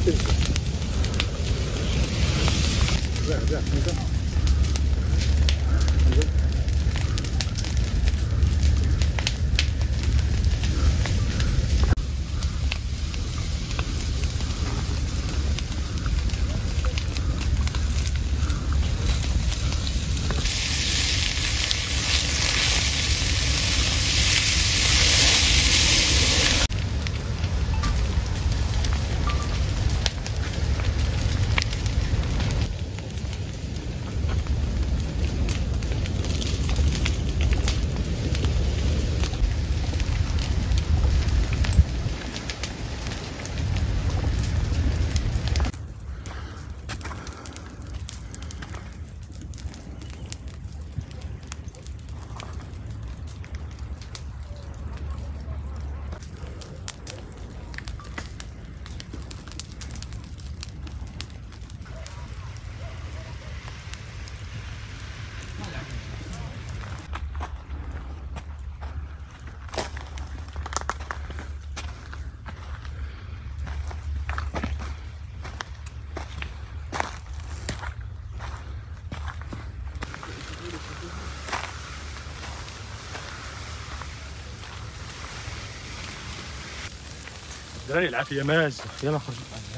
دراري العافية ماز يلا خرج.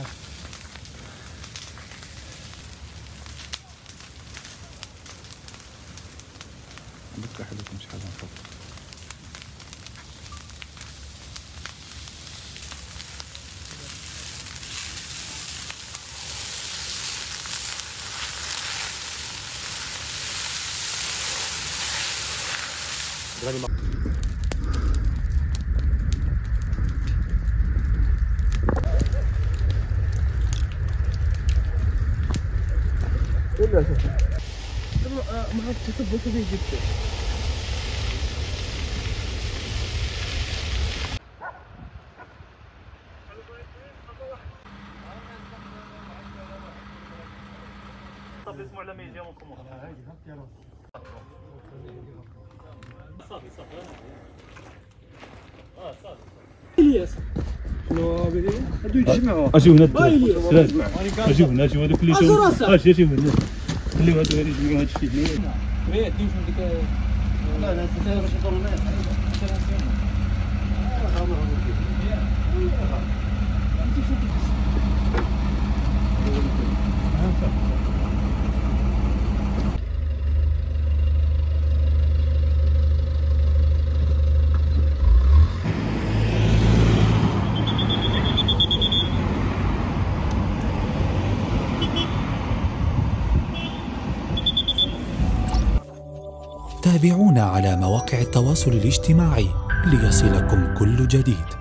بكره حلوكم شحال نفوق. دراري ولا شوف ما عرفت تثبت فيه جبته. طب اسمع لما يجي يومكم صافي صافي صافي الياس شنو هادو يتجمعوا اجيو هنا اجيو هنا اجيو هذوك اللي جاو اجي اجيو هنا خليو هادو يجمعوا هاد الشيء ما يديوش من ديك لا لا تسير باش يدوروا الناس تابعونا على مواقع التواصل الاجتماعي ليصلكم كل جديد.